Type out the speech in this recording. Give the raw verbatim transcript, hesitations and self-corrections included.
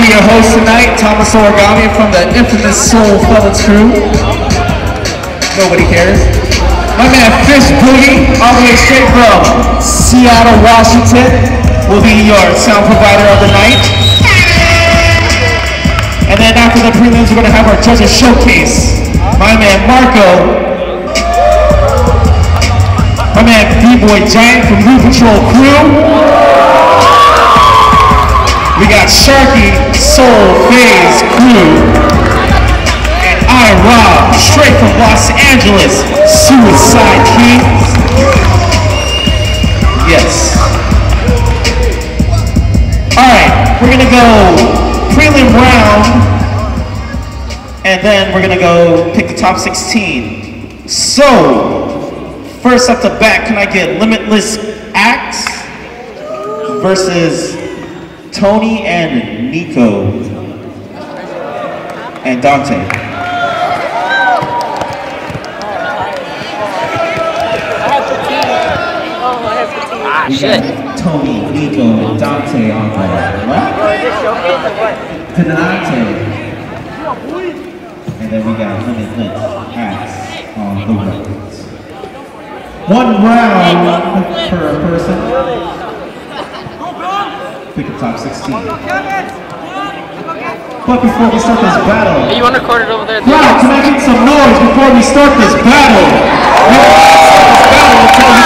your host tonight, Thomas Origami from the infamous Soul Fella True. Nobody cares. My man Fish Boogie, all the way straight from Seattle, Washington, will be your sound provider of the night. And then after the prelims, we're going to have our judges showcase. My man Marco. My man B-Boy Giant from Blue Patrol Crew. We got Sharky Soul Phase Crew. And I, Rob, straight from Los Angeles, Suicide Kings. Yes. Alright, we're gonna go prelim round, and then we're gonna go pick the top sixteen. So, first up the bat, can I get Limitless Axe versus Tony and Nico and Dante? We got Tony, Nico, and Dante on the left. Dante. And then we got Limitless Axe on the right. One round per person. Pick a top sixteen. But before we start this battle, hey, you want to record it over there? Crowd, can I get some noise before we start this battle? We will start this battle until